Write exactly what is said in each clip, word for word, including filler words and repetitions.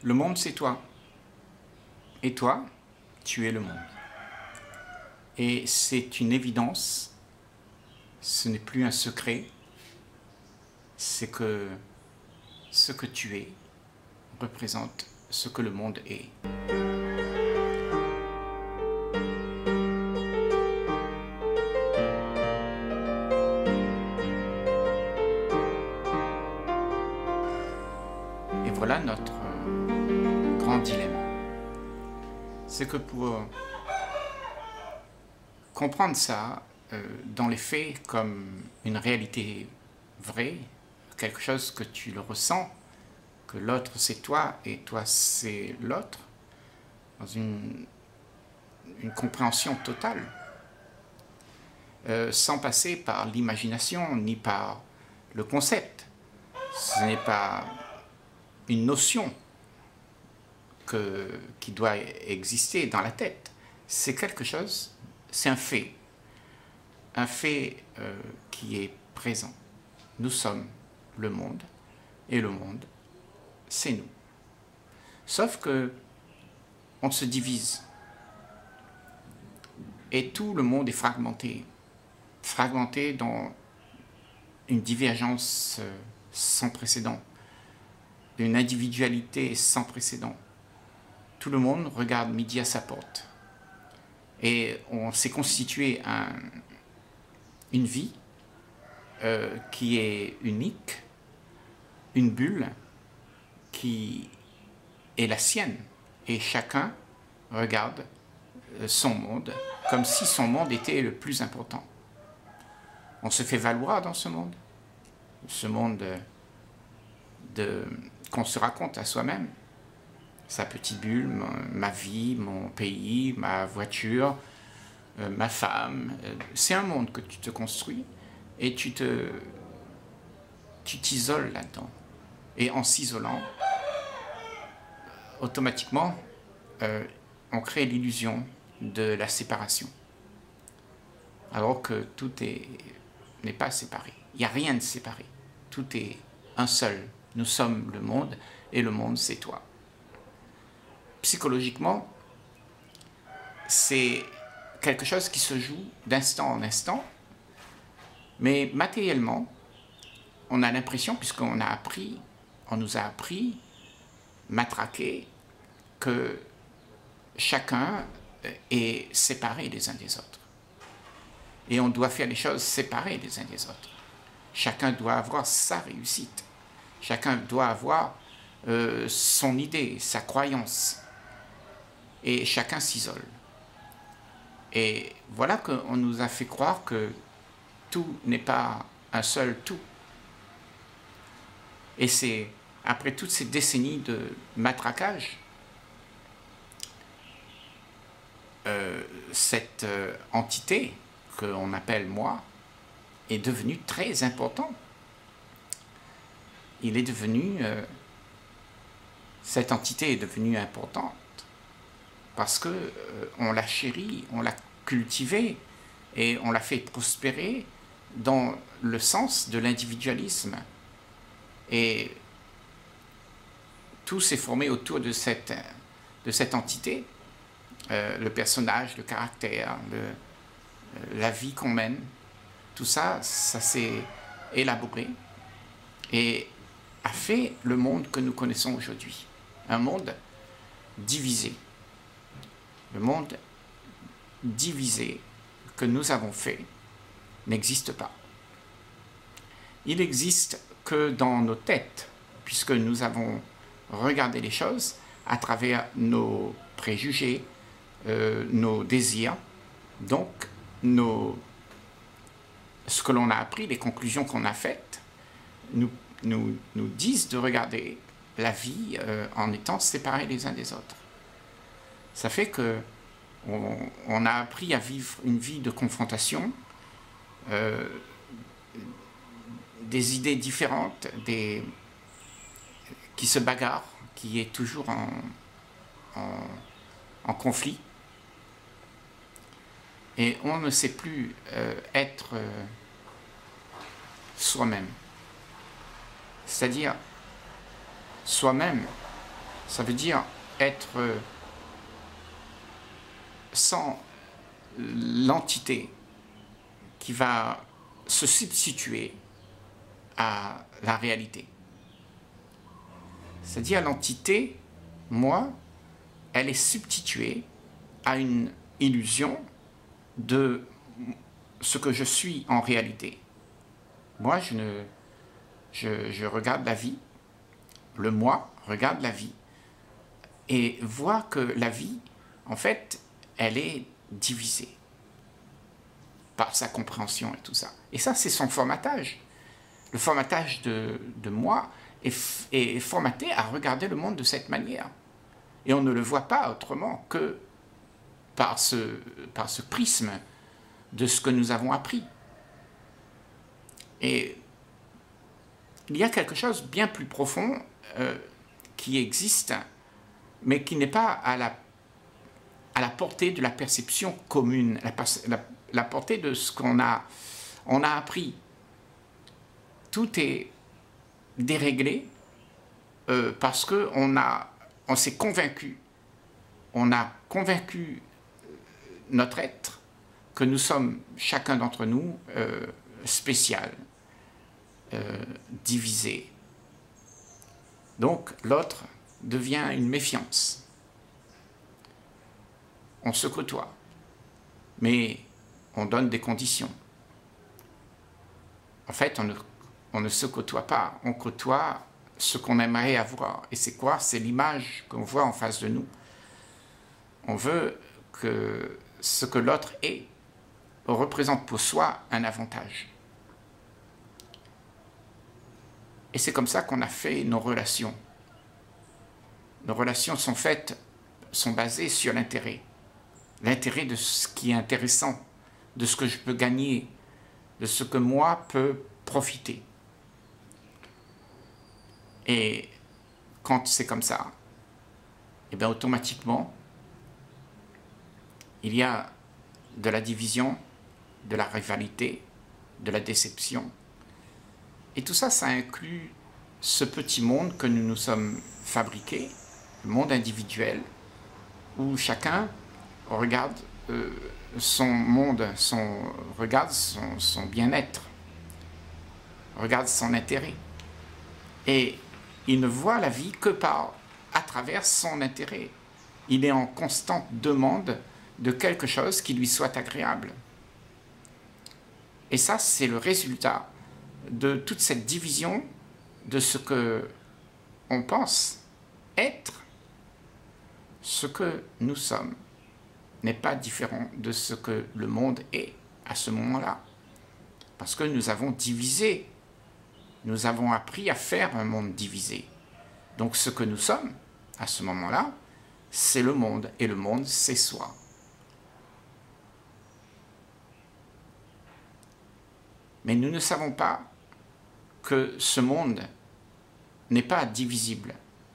Le monde, c'est toi. Et toi, tu es le monde. Et c'est une évidence, ce n'est plus un secret, c'est que ce que tu es représente ce que le monde est. Et voilà notre euh, grand dilemme. C'est que pour euh, comprendre ça euh, dans les faits comme une réalité vraie, quelque chose que tu le ressens, que l'autre c'est toi et toi c'est l'autre, dans une, une compréhension totale, euh, sans passer par l'imagination ni par le concept. Ce n'est pas une notion que, qui doit exister dans la tête. C'est quelque chose, c'est un fait. Un fait euh, qui est présent. Nous sommes le monde et le monde, c'est nous. Sauf que on se divise et tout le monde est fragmenté. Fragmenté dans une divergence euh, sans précédent, une individualité sans précédent. Tout le monde regarde midi à sa porte. Et on s'est constitué un, une vie euh, qui est unique, une bulle qui est la sienne. Et chacun regarde son monde comme si son monde était le plus important. On se fait valoir dans ce monde, ce monde de, de, qu'on se raconte à soi-même. Sa petite bulle, ma vie, mon pays, ma voiture, euh, ma femme. C'est un monde que tu te construis et tu te, tu t'isoles là-dedans. Et en s'isolant, automatiquement, euh, on crée l'illusion de la séparation. Alors que tout est, n'est pas séparé. Il n'y a rien de séparé. Tout est un seul. Nous sommes le monde et le monde, c'est toi. Psychologiquement, c'est quelque chose qui se joue d'instant en instant, mais matériellement, on a l'impression, puisqu'on a appris, on nous a appris, matraqué, que chacun est séparé les uns des autres. Et on doit faire les choses séparées les uns des autres. Chacun doit avoir sa réussite. Chacun doit avoir euh, son idée, sa croyance. Et chacun s'isole. Et voilà qu'on nous a fait croire que tout n'est pas un seul tout. Et c'est après toutes ces décennies de matraquage, euh, cette euh, entité qu'on appelle moi est devenue très importante. Il est devenu, euh, cette entité est devenue importante parce que euh, on l'a chérie, on l'a cultivée et on l'a fait prospérer dans le sens de l'individualisme. Et tout s'est formé autour de cette, de cette entité, euh, le personnage, le caractère, le, euh, la vie qu'on mène, tout ça, ça s'est élaboré et a fait le monde que nous connaissons aujourd'hui. Un monde divisé. Le monde divisé que nous avons fait n'existe pas. Il n'existe que dans nos têtes, puisque nous avons regardé les choses à travers nos préjugés, euh, nos désirs, donc nos, ce que l'on a appris, les conclusions qu'on a faites, nous, nous, nous disent de regarder la vie euh, en étant séparés les uns des autres. Ça fait que on, on a appris à vivre une vie de confrontation, euh, des idées différentes, des, qui se bagarrent, qui est toujours en, en, en conflit. Et on ne sait plus euh, être euh, soi-même. C'est-à-dire, soi-même, Ça veut dire être euh, sans l'entité qui va se substituer à la réalité. C'est-à-dire l'entité, moi, elle est substituée à une illusion de ce que je suis en réalité. Moi, je, ne, je, je regarde la vie, le moi regarde la vie et voit que la vie, en fait, elle est divisée par sa compréhension et tout ça. Et ça, c'est son formatage. Le formatage de, de moi est, est formaté à regarder le monde de cette manière. Et on ne le voit pas autrement que par ce, par ce prisme de ce que nous avons appris. Et il y a quelque chose de bien plus profond euh, qui existe, mais qui n'est pas à la, à la portée de la perception commune, la, la, la portée de ce qu'on a, on a appris. Tout est déréglé euh, parce qu'on a, on s'est convaincu, on a convaincu notre être que nous sommes, chacun d'entre nous, euh, spécial, euh, divisé. Donc l'autre devient une méfiance. On se côtoie, mais on donne des conditions. En fait, on ne, on ne se côtoie pas, on côtoie ce qu'on aimerait avoir. Et c'est quoi? C'est l'image qu'on voit en face de nous. On veut que ce que l'autre est représente pour soi un avantage. Et c'est comme ça qu'on a fait nos relations. Nos relations sont faites, sont basées sur l'intérêt. L'intérêt de ce qui est intéressant, de ce que je peux gagner, de ce que moi peux profiter. Et quand c'est comme ça, et bien automatiquement, il y a de la division, de la rivalité, de la déception. Et tout ça, ça inclut ce petit monde que nous nous sommes fabriqués, le monde individuel, où chacun regarde euh, son monde, son, regarde son, son bien-être, regarde son intérêt. Et il ne voit la vie que par, à travers son intérêt. Il est en constante demande de quelque chose qui lui soit agréable. Et ça, c'est le résultat de toute cette division de ce que on pense être. Ce que nous sommes n'est pas différent de ce que le monde est à ce moment-là. Parce que nous avons divisé, nous avons appris à faire un monde divisé. Donc ce que nous sommes à ce moment-là, c'est le monde, et le monde, c'est soi. Mais nous ne savons pas que ce monde n'est pas divisible.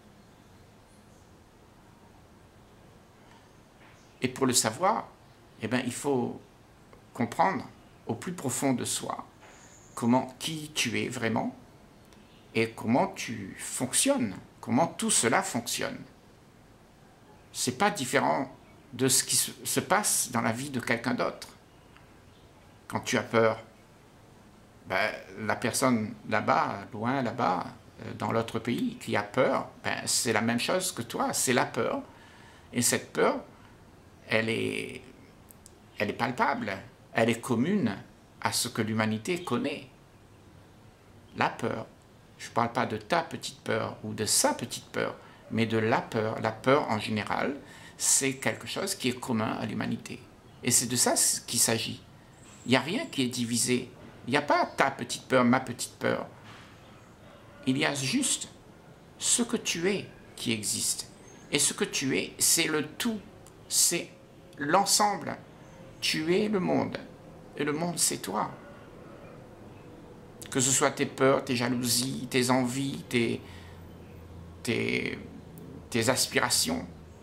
Et pour le savoir, eh bien, il faut comprendre au plus profond de soi comment, qui tu es vraiment et comment tu fonctionnes, comment tout cela fonctionne. Ce n'est pas différent de ce qui se passe dans la vie de quelqu'un d'autre. Quand tu as peur, ben, la personne là-bas, loin là-bas, dans l'autre pays, qui a peur, ben, c'est la même chose que toi, c'est la peur. Et cette peur, elle est, elle est palpable, elle est commune à ce que l'humanité connaît. La peur. Je ne parle pas de ta petite peur ou de sa petite peur, mais de la peur. La peur, en général, c'est quelque chose qui est commun à l'humanité. Et c'est de ça qu'il s'agit. Il n'y a rien qui est divisé. Il n'y a pas ta petite peur, ma petite peur. Il y a juste ce que tu es qui existe. Et ce que tu es, c'est le tout. C'est l'ensemble. Tu es le monde. Et le monde, c'est toi. Que ce soit tes peurs, tes jalousies, tes envies, tes, tes, tes aspirations.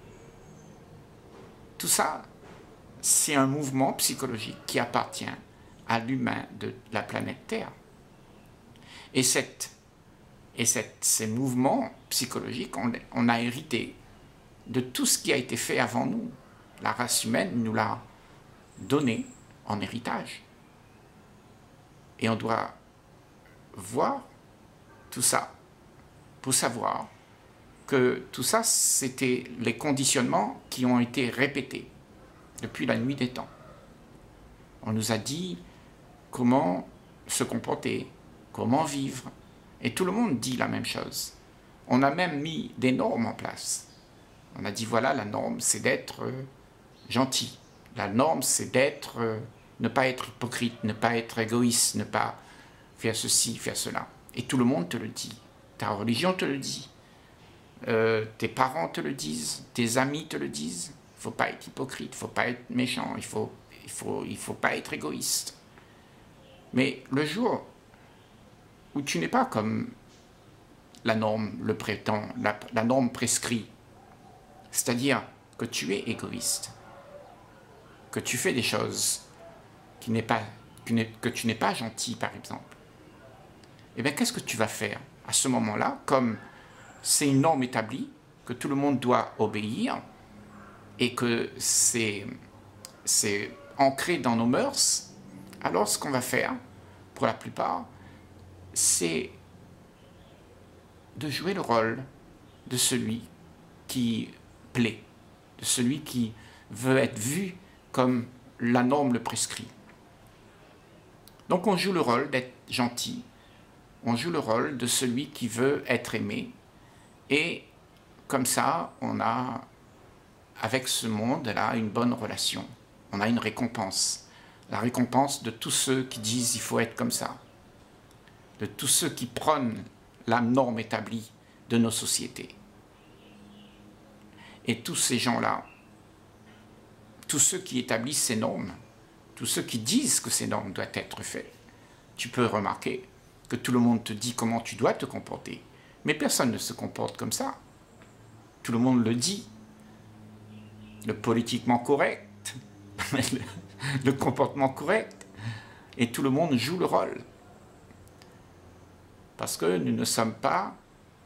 Tout ça, c'est un mouvement psychologique qui appartient à l'humain de la planète Terre. Et cette Et cette, ces mouvements psychologiques, on, on a hérité de tout ce qui a été fait avant nous. La race humaine nous l'a donné en héritage. Et on doit voir tout ça pour savoir que tout ça, c'était les conditionnements qui ont été répétés depuis la nuit des temps. On nous a dit comment se comporter, comment vivre, et tout le monde dit la même chose. On a même mis des normes en place. On a dit, voilà, la norme, c'est d'être euh, gentil. La norme, c'est d'être, euh, ne pas être hypocrite, ne pas être égoïste, ne pas faire ceci, faire cela. Et tout le monde te le dit. Ta religion te le dit. Euh, tes parents te le disent. Tes amis te le disent. Il ne faut pas être hypocrite, il ne faut pas être méchant, il faut, il faut, il faut pas être égoïste. Mais le jour où tu n'es pas comme la norme le prétend, la, la norme prescrit, c'est-à-dire que tu es égoïste, que tu fais des choses qui n'est pas, que tu n'es pas gentil, par exemple, eh bien, qu'est-ce que tu vas faire à ce moment-là, comme c'est une norme établie, que tout le monde doit obéir, et que c'est ancré dans nos mœurs, alors ce qu'on va faire, pour la plupart, c'est de jouer le rôle de celui qui plaît, de celui qui veut être vu comme la norme le prescrit. Donc on joue le rôle d'être gentil, on joue le rôle de celui qui veut être aimé, et comme ça, on a, avec ce monde-là, une bonne relation. On a une récompense. La récompense de tous ceux qui disent « il faut être comme ça », de tous ceux qui prônent la norme établie de nos sociétés. Et tous ces gens-là, tous ceux qui établissent ces normes, tous ceux qui disent que ces normes doivent être faites, tu peux remarquer que tout le monde te dit comment tu dois te comporter. Mais personne ne se comporte comme ça. Tout le monde le dit. Le politiquement correct, le, le comportement correct, et tout le monde joue le rôle. Parce que nous ne sommes pas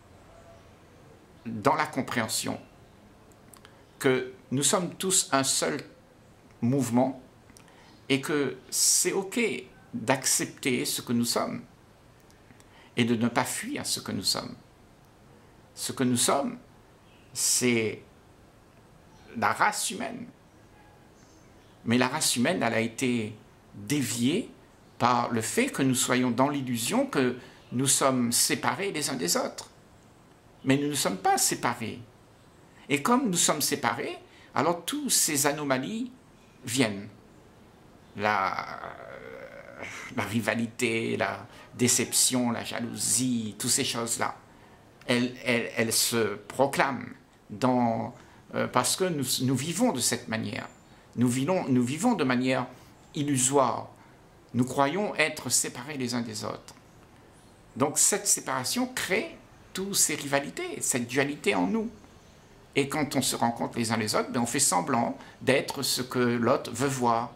dans la compréhension que nous sommes tous un seul mouvement et que c'est OK d'accepter ce que nous sommes et de ne pas fuir ce que nous sommes. Ce que nous sommes, c'est la race humaine. Mais la race humaine, elle a été déviée par le fait que nous soyons dans l'illusion que nous sommes séparés les uns des autres. Mais nous ne sommes pas séparés. Et comme nous sommes séparés, alors toutes ces anomalies viennent. La, la rivalité, la déception, la jalousie, toutes ces choses-là, elles, elles, elles se proclament dans, euh, parce que nous, nous vivons de cette manière. Nous vivons, nous vivons de manière illusoire. Nous croyons être séparés les uns des autres. Donc cette séparation crée toutes ces rivalités, cette dualité en nous. Et quand on se rencontre les uns les autres, ben on fait semblant d'être ce que l'autre veut voir.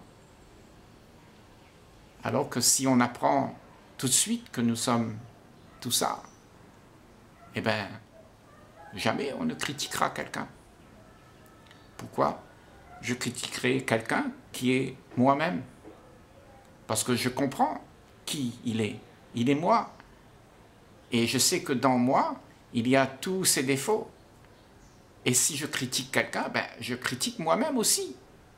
Alors que si on apprend tout de suite que nous sommes tout ça, eh bien, jamais on ne critiquera quelqu'un. Pourquoi? Je critiquerai quelqu'un qui est moi-même. Parce que je comprends qui il est. Il est moi. Et je sais que dans moi, il y a tous ses défauts. Et si je critique quelqu'un, ben, je critique moi-même aussi.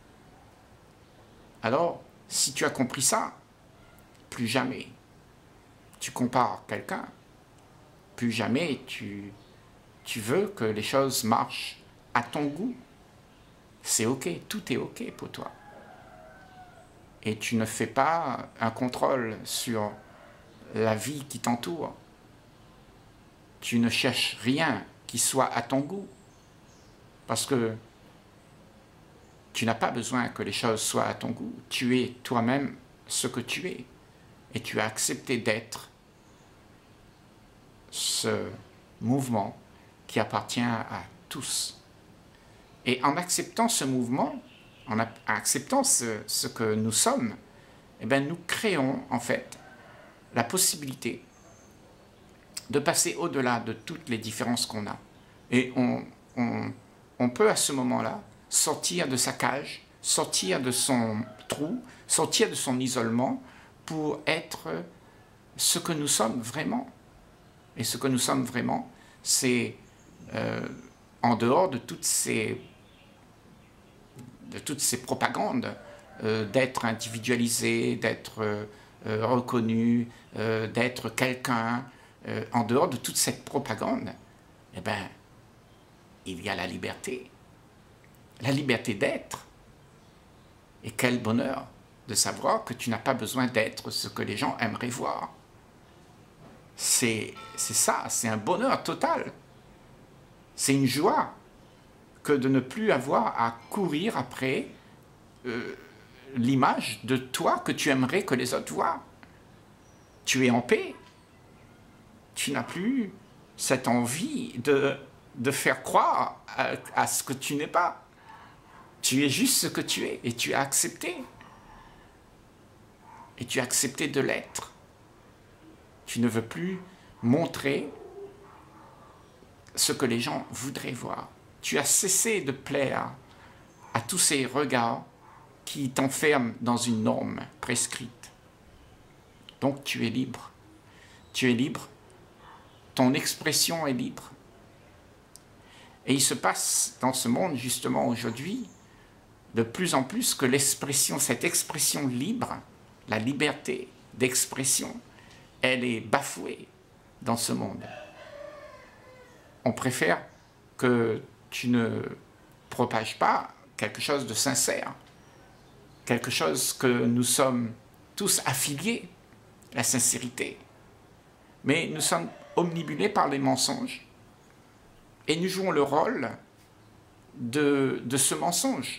Alors, si tu as compris ça, plus jamais tu compares quelqu'un, plus jamais tu, tu veux que les choses marchent à ton goût. C'est OK, tout est OK pour toi. Et tu ne fais pas un contrôle sur la vie qui t'entoure. Tu ne cherches rien qui soit à ton goût. Parce que tu n'as pas besoin que les choses soient à ton goût. Tu es toi-même ce que tu es. Et tu as accepté d'être ce mouvement qui appartient à tous. Et en acceptant ce mouvement, en acceptant ce, ce que nous sommes, eh bien, nous créons en fait la possibilité de passer au-delà de toutes les différences qu'on a. Et on, on, on peut à ce moment-là sortir de sa cage, sortir de son trou, sortir de son isolement pour être ce que nous sommes vraiment. Et ce que nous sommes vraiment, c'est euh, en dehors de toutes ces, de toutes ces propagandes, euh, d'être individualisé, d'être euh, euh, reconnu, euh, d'être quelqu'un, euh, en dehors de toute cette propagande, eh ben, il y a la liberté. La liberté d'être. Et quel bonheur de savoir que tu n'as pas besoin d'être ce que les gens aimeraient voir. C'est ça, c'est un bonheur total. C'est une joie que de ne plus avoir à courir après euh, l'image de toi que tu aimerais que les autres voient. Tu es en paix. Tu n'as plus cette envie de, de faire croire à, à ce que tu n'es pas. Tu es juste ce que tu es et tu as accepté. Et tu as accepté de l'être. Tu ne veux plus montrer ce que les gens voudraient voir. Tu as cessé de plaire à tous ces regards qui t'enferment dans une norme prescrite. Donc tu es libre. Tu es libre. Ton expression est libre. Et il se passe dans ce monde, justement, aujourd'hui, de plus en plus que l'expression, cette expression libre, la liberté d'expression, elle est bafouée dans ce monde. On préfère que tu ne propages pas quelque chose de sincère, quelque chose que nous sommes tous affiliés, la sincérité. Mais nous sommes omnibulés par les mensonges et nous jouons le rôle de, de ce mensonge.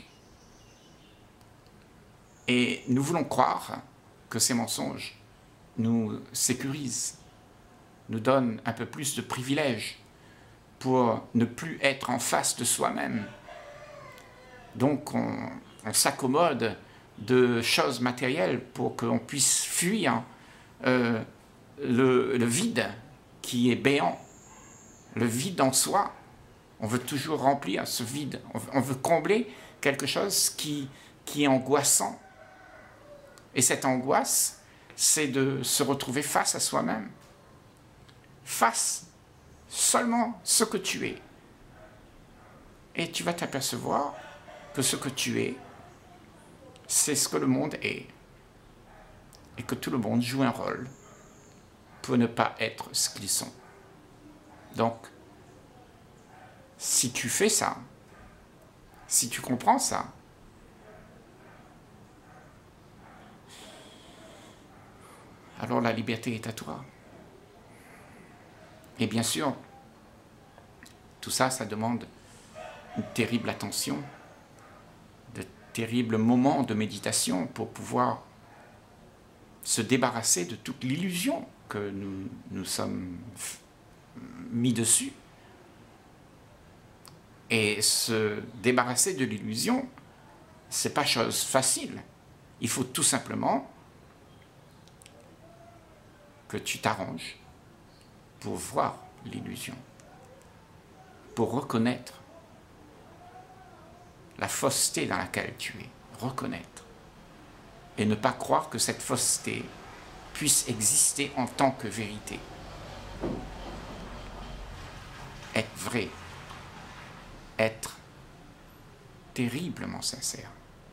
Et nous voulons croire que ces mensonges nous sécurisent, nous donnent un peu plus de privilèges pour ne plus être en face de soi-même. Donc on, on s'accommode de choses matérielles pour qu'on puisse fuir euh, le, le vide qui est béant, le vide en soi. On veut toujours remplir ce vide, on, on veut combler quelque chose qui, qui est angoissant. Et cette angoisse, c'est de se retrouver face à soi-même, face seulement ce que tu es. Et tu vas t'apercevoir que ce que tu es, c'est ce que le monde est. Et que tout le monde joue un rôle pour ne pas être ce qu'ils sont. Donc, si tu fais ça, si tu comprends ça, alors la liberté est à toi. Et bien sûr, tout ça, ça demande une terrible attention, de terribles moments de méditation pour pouvoir se débarrasser de toute l'illusion que nous nous sommes mis dessus. Et se débarrasser de l'illusion, c'est pas chose facile. Il faut tout simplement que tu t'arranges pour voir l'illusion, pour reconnaître la fausseté dans laquelle tu es, reconnaître, et ne pas croire que cette fausseté puisse exister en tant que vérité. Être vrai, être terriblement sincère.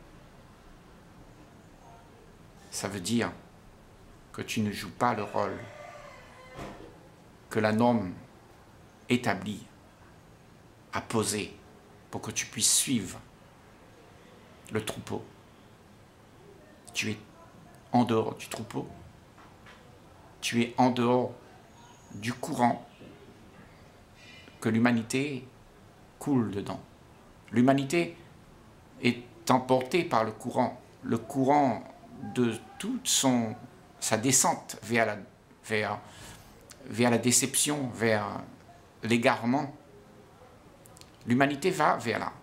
Ça veut dire que tu ne joues pas le rôle que la norme établie a posé pour que tu puisses suivre le troupeau. Tu es en dehors du troupeau, tu es en dehors du courant que l'humanité coule dedans. L'humanité est emportée par le courant, le courant de toute son, sa descente vers la, vers, vers la déception, vers l'égarement. L'humanité va vers là.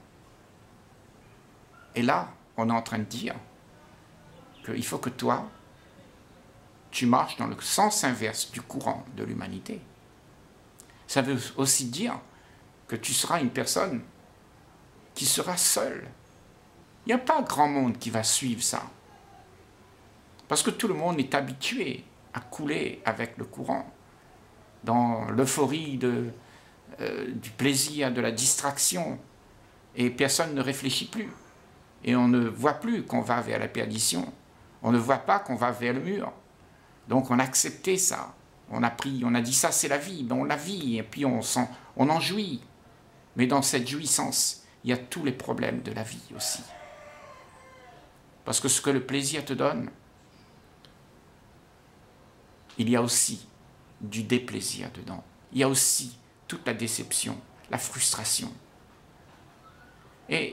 Et là, on est en train de dire qu'il faut que toi, tu marches dans le sens inverse du courant de l'humanité. Ça veut aussi dire que tu seras une personne qui sera seule. Il n'y a pas grand monde qui va suivre ça. Parce que tout le monde est habitué à couler avec le courant, dans l'euphorie de, euh, du plaisir, de la distraction, et personne ne réfléchit plus. Et on ne voit plus qu'on va vers la perdition. On ne voit pas qu'on va vers le mur. Donc on a accepté ça. On a pris, on a dit ça c'est la vie, ben on la vit, et puis on, s'en, on en jouit. Mais dans cette jouissance, il y a tous les problèmes de la vie aussi. Parce que ce que le plaisir te donne, il y a aussi du déplaisir dedans. Il y a aussi toute la déception, la frustration. Et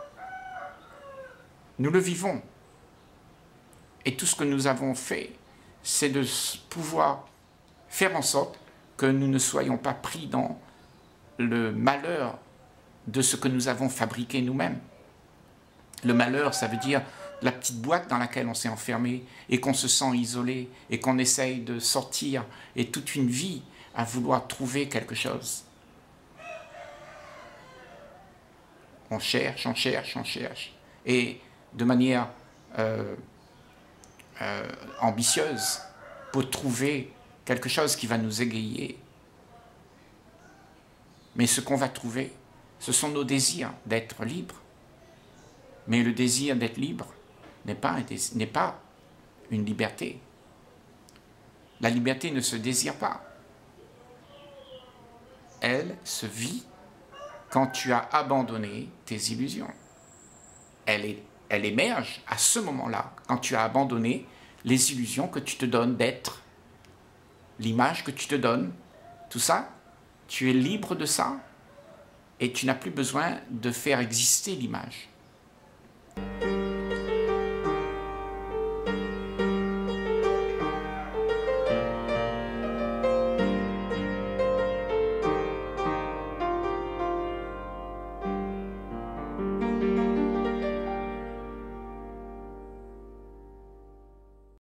nous le vivons. Et tout ce que nous avons fait, c'est de pouvoir faire en sorte que nous ne soyons pas pris dans le malheur de ce que nous avons fabriqué nous-mêmes. Le malheur, ça veut dire la petite boîte dans laquelle on s'est enfermé et qu'on se sent isolé et qu'on essaye de sortir et toute une vie à vouloir trouver quelque chose. On cherche, on cherche, on cherche. Et de manière euh, euh, ambitieuse pour trouver quelque chose qui va nous égayer. Mais ce qu'on va trouver, ce sont nos désirs d'être libres. Mais le désir d'être libre n'est pas, n'est pas une liberté. La liberté ne se désire pas. Elle se vit quand tu as abandonné tes illusions. Elle, est, elle émerge à ce moment-là, quand tu as abandonné les illusions que tu te donnes d'être, l'image que tu te donnes, tout ça, tu es libre de ça et tu n'as plus besoin de faire exister l'image.